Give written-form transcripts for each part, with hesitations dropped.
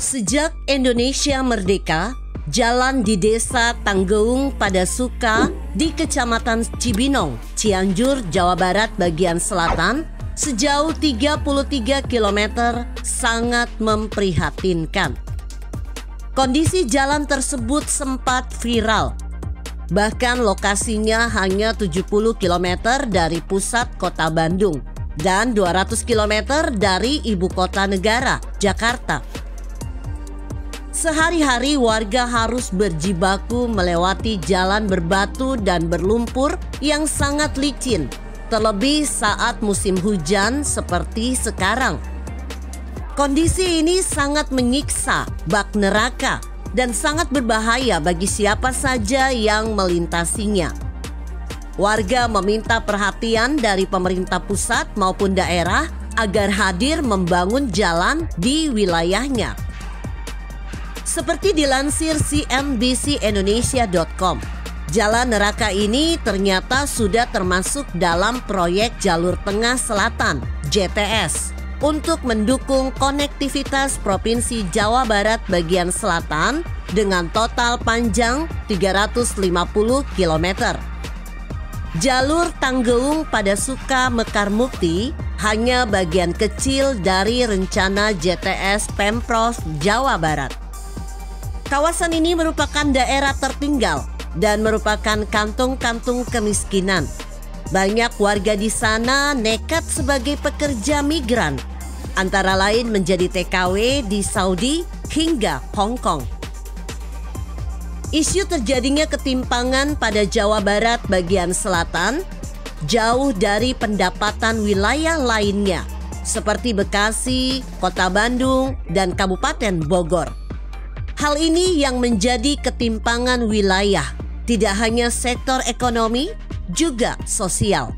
Sejak Indonesia merdeka, jalan di Desa Tanggeung Padasuka di Kecamatan Cibinong, Cianjur, Jawa Barat bagian selatan sejauh 33 km sangat memprihatinkan. Kondisi jalan tersebut sempat viral. Bahkan lokasinya hanya 70 km dari pusat kota Bandung dan 200 km dari ibu kota negara, Jakarta. Sehari-hari warga harus berjibaku melewati jalan berbatu dan berlumpur yang sangat licin, terlebih saat musim hujan seperti sekarang. Kondisi ini sangat menyiksa bak neraka dan sangat berbahaya bagi siapa saja yang melintasinya. Warga meminta perhatian dari pemerintah pusat maupun daerah agar hadir membangun jalan di wilayahnya. Seperti dilansir cnbcindonesia.com, jalan neraka ini ternyata sudah termasuk dalam proyek Jalur Tengah Selatan (JTS) untuk mendukung konektivitas Provinsi Jawa Barat bagian selatan dengan total panjang 350 km. Jalur Tanggeung Padasuka Mekarmukti hanya bagian kecil dari rencana JTS Pemprov Jawa Barat. Kawasan ini merupakan daerah tertinggal dan merupakan kantung-kantung kemiskinan. Banyak warga di sana nekat sebagai pekerja migran, antara lain menjadi TKW di Saudi hingga Hong Kong. Isu terjadinya ketimpangan pada Jawa Barat bagian selatan jauh dari pendapatan wilayah lainnya seperti Bekasi, Kota Bandung, dan Kabupaten Bogor. Hal ini yang menjadi ketimpangan wilayah, tidak hanya sektor ekonomi, juga sosial.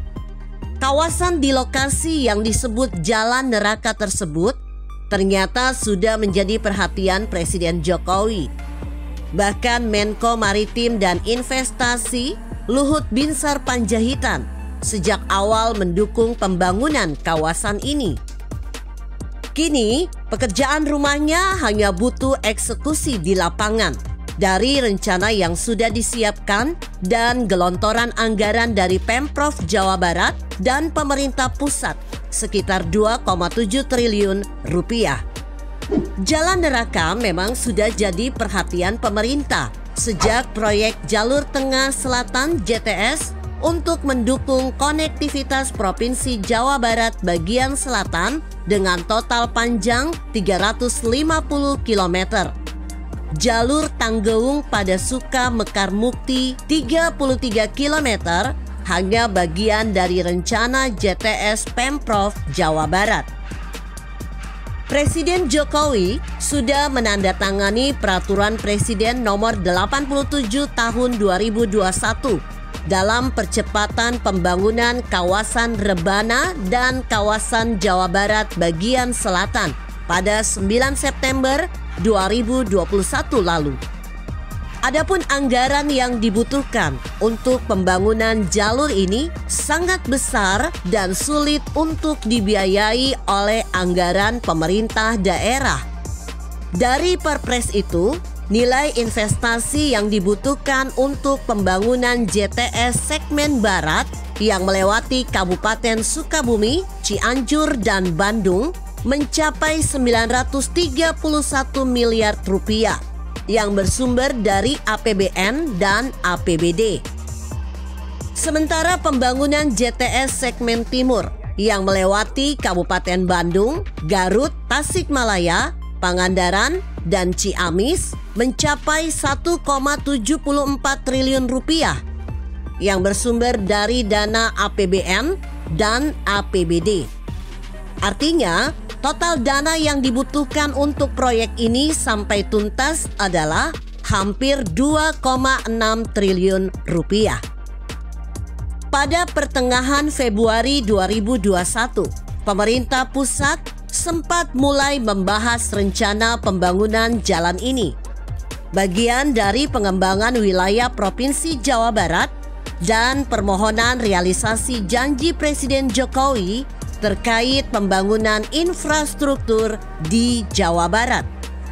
Kawasan di lokasi yang disebut Jalan Neraka tersebut ternyata sudah menjadi perhatian Presiden Jokowi. Bahkan Menko Maritim dan Investasi Luhut Binsar Panjaitan sejak awal mendukung pembangunan kawasan ini. Kini, pekerjaan rumahnya hanya butuh eksekusi di lapangan dari rencana yang sudah disiapkan dan gelontoran anggaran dari Pemprov Jawa Barat dan pemerintah pusat sekitar 2,7 triliun rupiah. Jalan neraka memang sudah jadi perhatian pemerintah sejak proyek Jalur Tengah Selatan JTS untuk mendukung konektivitas Provinsi Jawa Barat bagian selatan dengan total panjang 350 km. Jalur Tanggeung Padasuka Mekarmukti 33 km hanya bagian dari rencana JTS Pemprov Jawa Barat. Presiden Jokowi sudah menandatangani Peraturan Presiden Nomor 87 Tahun 2021 dalam percepatan pembangunan kawasan Rebana dan kawasan Jawa Barat bagian selatan pada 9 September 2021 lalu. Adapun anggaran yang dibutuhkan untuk pembangunan jalur ini sangat besar dan sulit untuk dibiayai oleh anggaran pemerintah daerah. Dari Perpres itu, nilai investasi yang dibutuhkan untuk pembangunan JTS segmen Barat yang melewati Kabupaten Sukabumi, Cianjur, dan Bandung mencapai 931 miliar rupiah yang bersumber dari APBN dan APBD. Sementara pembangunan JTS segmen Timur yang melewati Kabupaten Bandung, Garut, Tasikmalaya, Pangandaran, dan Ciamis mencapai 1,74 triliun rupiah yang bersumber dari dana APBN dan APBD. Artinya, total dana yang dibutuhkan untuk proyek ini sampai tuntas adalah hampir 2,6 triliun rupiah. Pada pertengahan Februari 2021, pemerintah pusat sempat mulai membahas rencana pembangunan jalan ini. Bagian dari pengembangan wilayah Provinsi Jawa Barat dan permohonan realisasi janji Presiden Jokowi terkait pembangunan infrastruktur di Jawa Barat.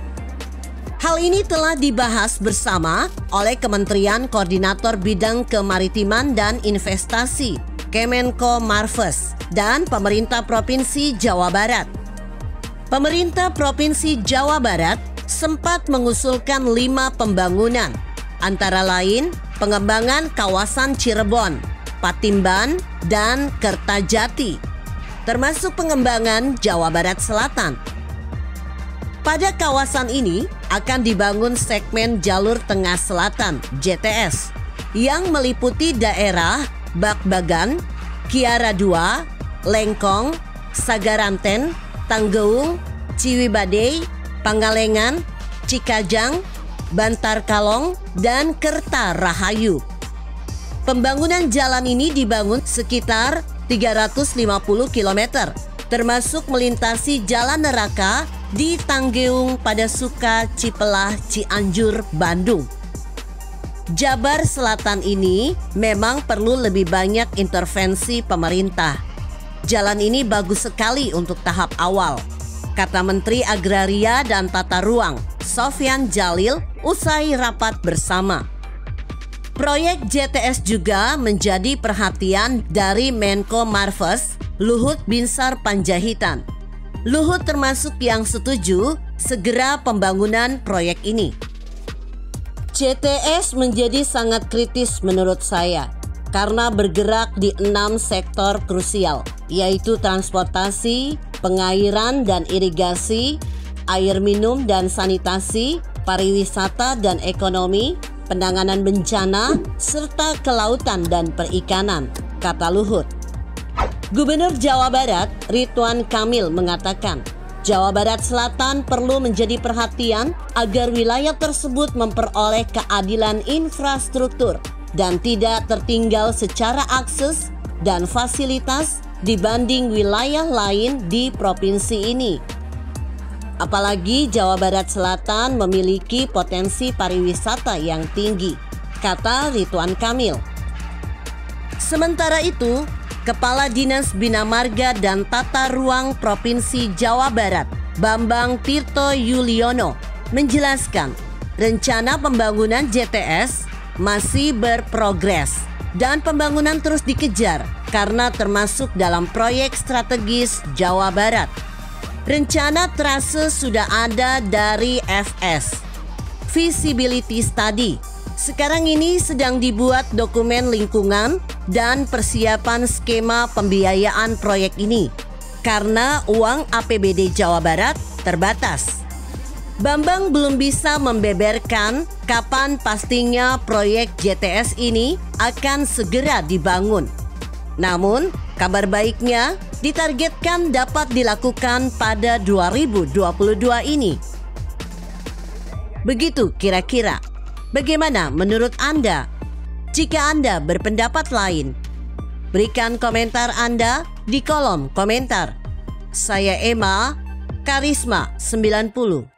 Hal ini telah dibahas bersama oleh Kementerian Koordinator Bidang Kemaritiman dan Investasi, Kemenko Marves, dan Pemerintah Provinsi Jawa Barat. Pemerintah Provinsi Jawa Barat sempat mengusulkan 5 pembangunan, antara lain pengembangan kawasan Cirebon, Patimban, dan Kertajati, termasuk pengembangan Jawa Barat Selatan. Pada kawasan ini akan dibangun segmen Jalur Tengah Selatan (JTS) yang meliputi daerah Bakbagan, Kiara II, Lengkong, Sagaranten, Tanggeung, Ciwidey, Pangalengan, Cikajang, Bantar Kalong, dan Kerta Rahayu. Pembangunan jalan ini dibangun sekitar 350 km, termasuk melintasi Jalan Neraka di Tanggeung, Padasuka, Cipelah, Cianjur, Bandung. Jabar Selatan ini memang perlu lebih banyak intervensi pemerintah. Jalan ini bagus sekali untuk tahap awal, kata Menteri Agraria dan Tata Ruang, Sofyan Djalil, usai rapat bersama. Proyek JTS juga menjadi perhatian dari Menko Marves, Luhut Binsar Panjaitan. Luhut termasuk yang setuju segera pembangunan proyek ini. JTS menjadi sangat kritis menurut saya karena bergerak di 6 sektor krusial, yaitu transportasi, pengairan dan irigasi, air minum dan sanitasi, pariwisata dan ekonomi, penanganan bencana, serta kelautan dan perikanan, kata Luhut. Gubernur Jawa Barat Ridwan Kamil mengatakan, Jawa Barat Selatan perlu menjadi perhatian agar wilayah tersebut memperoleh keadilan infrastruktur dan tidak tertinggal secara akses dan fasilitas dibanding wilayah lain di provinsi ini. Apalagi Jawa Barat Selatan memiliki potensi pariwisata yang tinggi, kata Ridwan Kamil. Sementara itu, Kepala Dinas Bina Marga dan Tata Ruang Provinsi Jawa Barat, Bambang Tirto Yuliono, menjelaskan rencana pembangunan JTS masih berprogres dan pembangunan terus dikejar karena termasuk dalam proyek strategis Jawa Barat. Rencana trase sudah ada dari FS, Feasibility Study. Sekarang ini sedang dibuat dokumen lingkungan dan persiapan skema pembiayaan proyek ini karena uang APBD Jawa Barat terbatas. Bambang belum bisa membeberkan kapan pastinya proyek JTS ini akan segera dibangun. Namun, kabar baiknya ditargetkan dapat dilakukan pada 2022 ini. Begitu kira-kira. Bagaimana menurut Anda? Jika Anda berpendapat lain, berikan komentar Anda di kolom komentar. Saya Emma, Karisma 90.